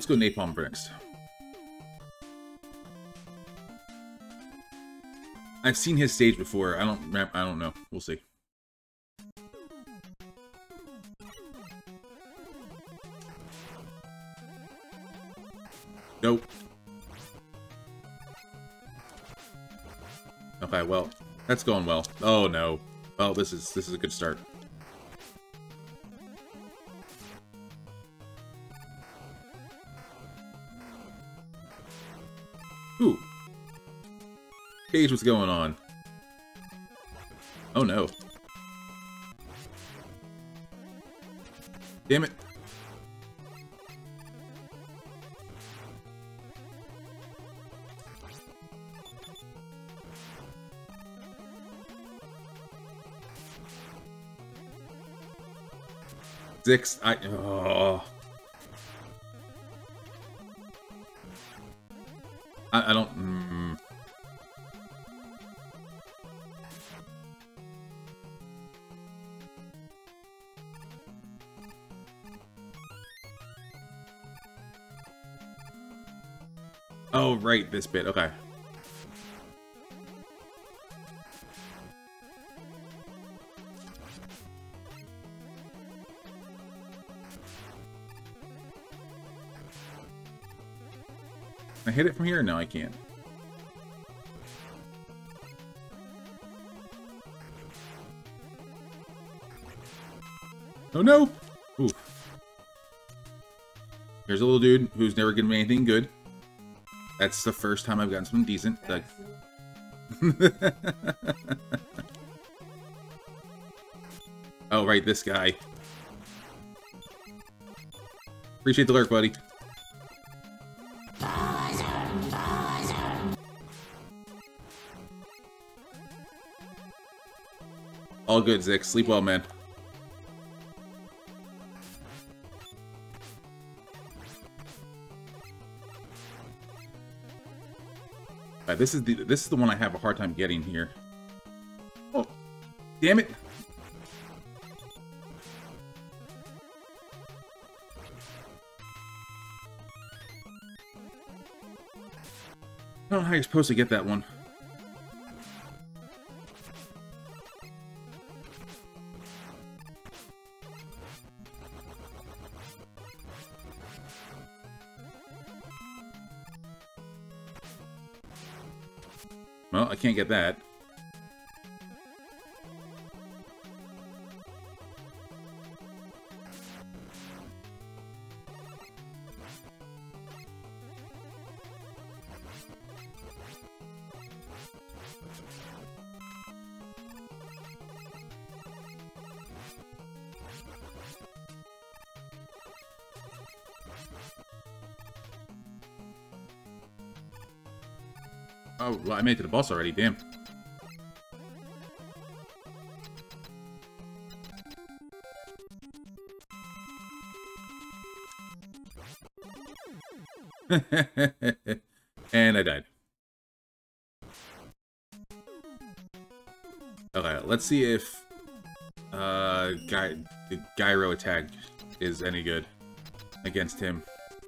Let's go Napalm for next. I've seen his stage before. I don't know. We'll see. Nope. Okay, well, that's going well. Oh no. Well, this is a good start. Ooh. Cage, what's going on? Oh no. Damn it. Six, oh. I don't, Oh, right, this bit, okay. Can I hit it from here? No, I can't. Oh no! Ooh. Here's a little dude who's never given me anything good. That's the first time I've gotten something decent. Like... Oh, right, this guy. Appreciate the lurk, buddy. All good, Zix. Sleep well, man. This is the one I have a hard time getting here. Oh, damn it! I don't know how you're supposed to get that one. Well, I can't get that. Oh, well, I made it to the boss already, damn. And I died. Okay, let's see if the gyro attack is any good against him.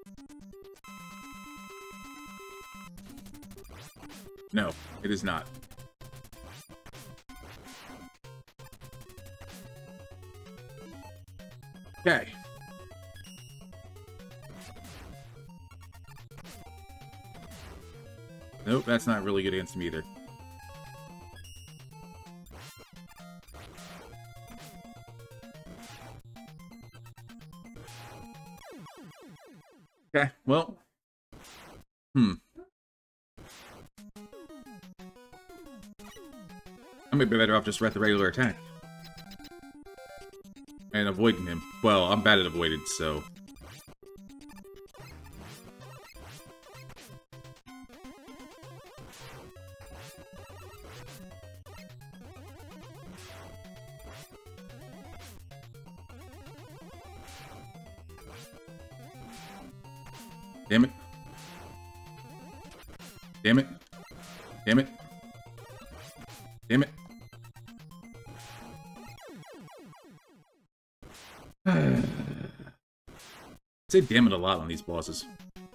No, it is not. Okay. Nope, that's not really good against him either. Okay, well. I might be better off just at the regular attack. And avoiding him. Well, I'm bad at avoidance, so... Damn it. Damn it. Damn it. Damn it. say damn it a lot on these bosses.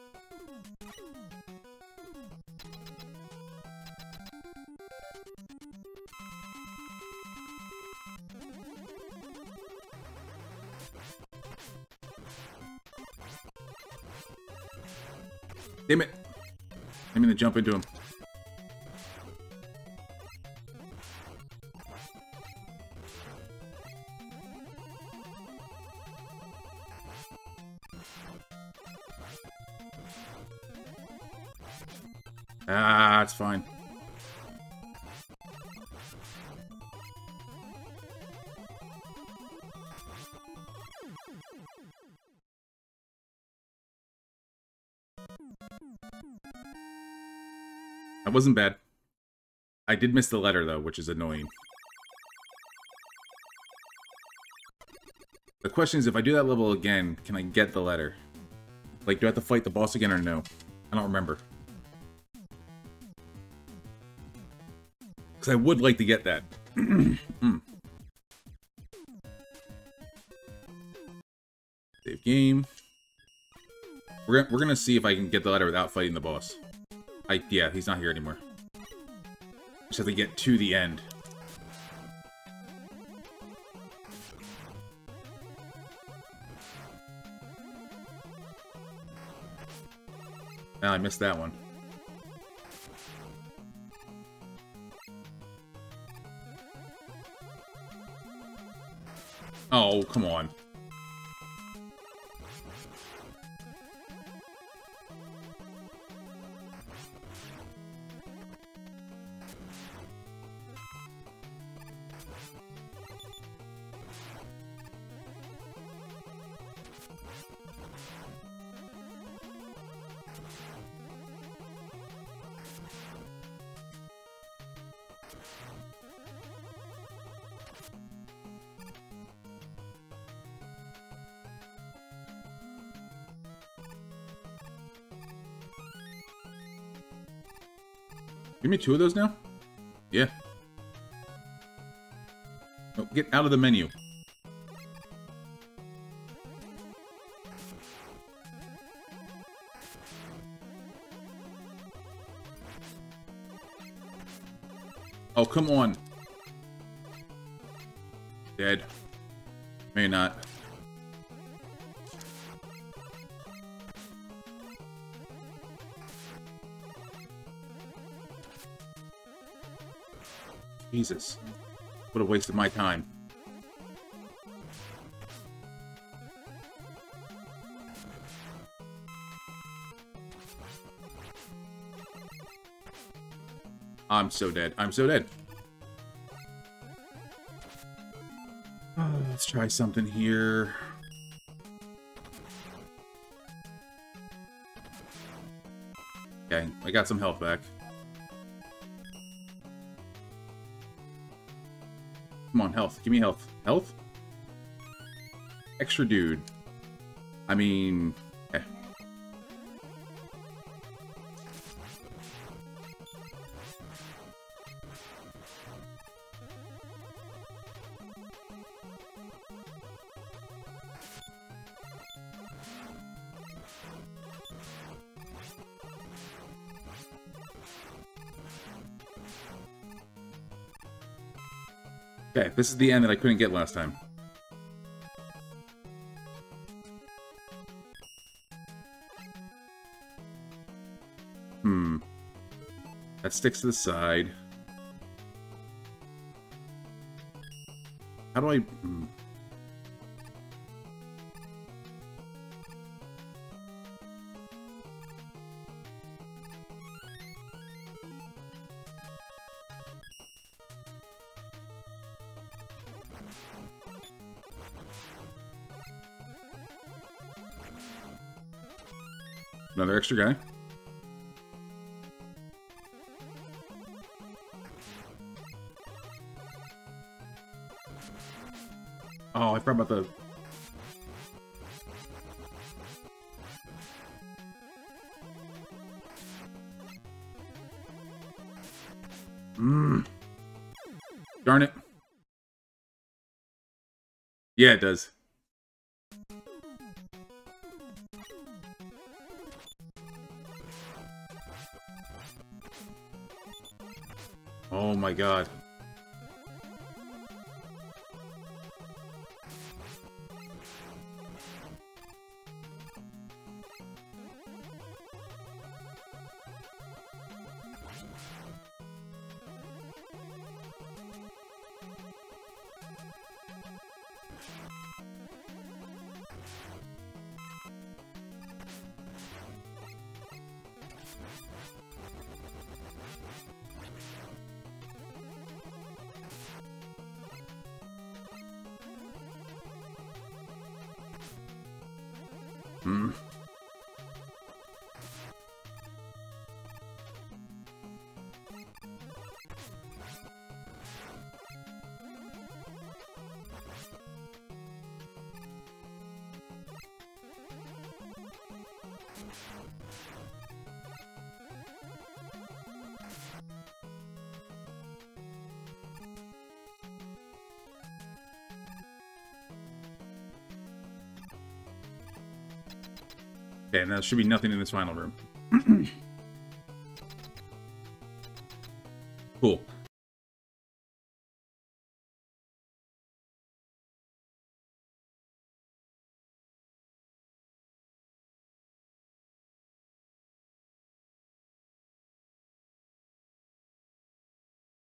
Damn it! I'm gonna jump into him. Ah, it's fine. That wasn't bad. I did miss the letter, though, which is annoying. The question is, if I do that level again, can I get the letter? Like, do I have to fight the boss again or no? I don't remember. Because I would like to get that. Save game. We're gonna see if I can get the letter without fighting the boss. Yeah, he's not here anymore. Just have to get to the end. Now I missed that one. Oh, come on. Give me 2 of those now? Yeah. Oh, get out of the menu. Oh, come on. Dead. Maybe not. Jesus. What a waste of my time. I'm so dead. I'm so dead. Let's try something here. Okay, I got some health back. Come on, health. Give me health. Health? Extra dude. I mean... eh. Okay, this is the end that I couldn't get last time. That sticks to the side. How do I... Another extra guy. Oh, I forgot about the... Darn it. Yeah, it does. Oh my god. Hmm. Okay, and there should be nothing in this final room. Cool.